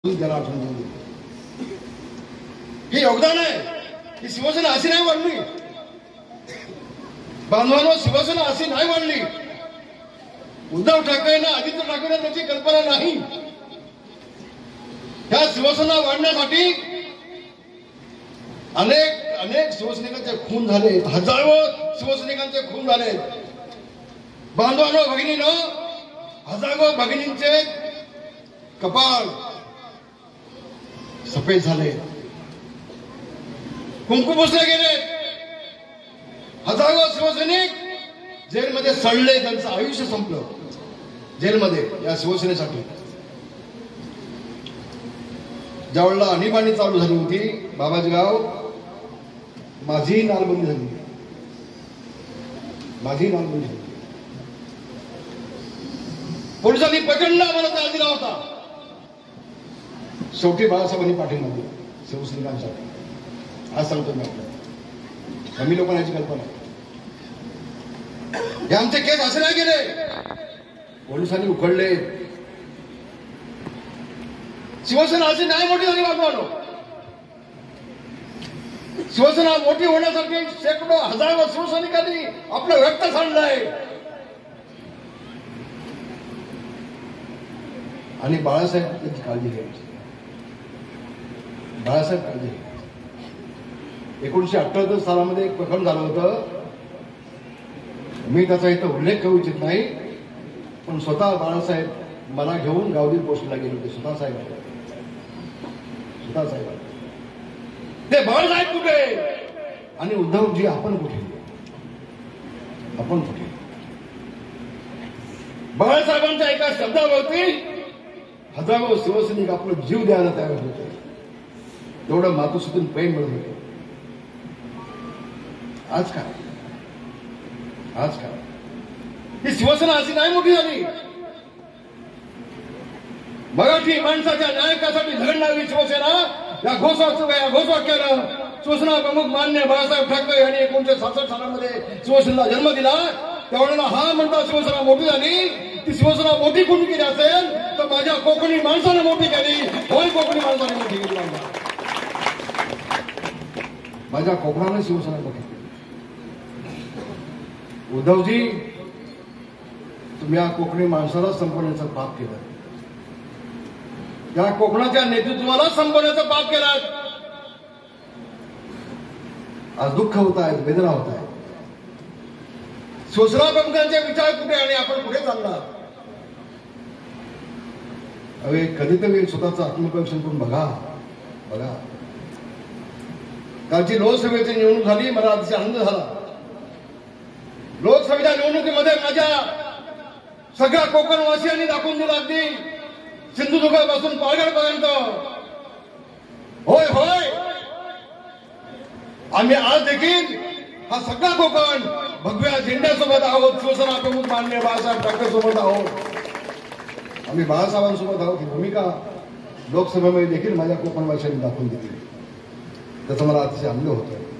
त्याला आठवण देऊ हे योगदान आहे. ही शिवसेना अशी नाही वाढली बांधवांनो, शिवसेना अशी नाही वाढली. उद्धव ठाकरेंना आदित्य ठाकरेंना त्याची कल्पना नाही. ह्या शिवसेना वाढण्यासाठी अनेक अनेक शिवसैनिकांचे खून झाले, हजारो शिवसैनिकांचे खून झाले. बांधवांनो भगिनीनो, हजारो भगिनींचे कपाळ सफेद झाले, कुंकू पुसले गेले. हजारो शिवसैनिक जेलमध्ये सडले, त्यांचं आयुष्य संपलं जेलमध्ये या शिवसेनेसाठी. ज्यावेळेला आणीबाणी चालू झाली होती बाबाजीगाव, माझी नालबंदी झाली, माझी नालबंदी झाली. पोलिसांनी प्रचंड आम्हाला त्रास दिला होता. शेवटी बाळासाहेबांनी पाठिंबा दिला शिवसैनिकांसाठी. आज सांगतो मी आपल्याला, आम्ही लोकांना याची कल्पना आहे. हे आमचे केस असे नाही गेले, पोलिसांनी उखडले. शिवसेना अशी नाही मोठी झाली बांधवांनो. शिवसेना मोठी होण्यासाठी शेकडो हजारो शिवसैनिकांनी आपलं रक्त सांडलंय. आणि बाळासाहेब त्याची काळजी घ्यायची, बाळासाहेब काळजी घ्यायची. 1978 सालामध्ये एक प्रकरण झालं होतं. मी त्याचा इथं उल्लेख करू इच्छित नाही, पण स्वतः बाळासाहेब मला घेऊन गावदेवी पोस्टला गेले होते. स्वतः साहेब ते बाळासाहेब कुठे आणि उद्धवजी आपण कुठे, आपण कुठे. बाळासाहेबांच्या एका शब्दावरती हजारो शिवसैनिक आपलं जीव द्यायला तयार होते. एवढं मातोश्रीतून प्रेम मिळत होते. आज काय, आज काय. ही शिवसेना अशी नाही मोठी झाली. मराठी माणसाच्या न्यायकासाठी झगडणारी शिवसेना या घोषवाक्यानं शिवसेना प्रमुख मान्य बाळासाहेब ठाकरे यांनी 1966 सालामध्ये शिवसेनेला जन्म दिला. त्यावेळेला हा म्हणता शिवसेना मोठी झाली. ती शिवसेना मोठी कोणी केली असेल तर माझ्या कोकणी माणसाने मोठी केली. होय, कोकणी माणसाने मोठी केली. माझ्या कोकणाने शिवसेना मोठी केली. उद्धवजी, तुम्ही या कोकणी माणसाला संपवण्याचं पाप केलं, या कोकणाच्या नेतृत्वाला संपवण्याचं पाप केलं. आज दुःख होत आहे, वेदना होत आहे. शिवसेना प्रमुखांचे विचार कुठे आणि आपण कुठे चालणार. अरे कधीतरी स्वतःचं आत्मपरीक्षण करून बघा, बघा. कालची लोकसभेची निवडणूक झाली, मला अतिशय आनंद झाला. लोकसभेच्या निवडणुकीमध्ये माझ्या सगळ्या कोकणवासियांनी दाखवून दिलं, अगदी सिंधुदुर्गापासून पालघरपर्यंत. होय होय, आम्ही आज देखील हा सगळा कोकण भगव्या झेंड्यासोबत आहोत. शिवसेना प्रमुख माननीय बाळासाहेब ठाकरे सोबत आहोत. आम्ही बाळासाहेबांसोबत आहोत. ही भूमिका लोकसभेमध्ये देखील माझ्या कोकणवासियांनी दाखवून दिली. त्याचा मला अतिशय आनंद होतोय.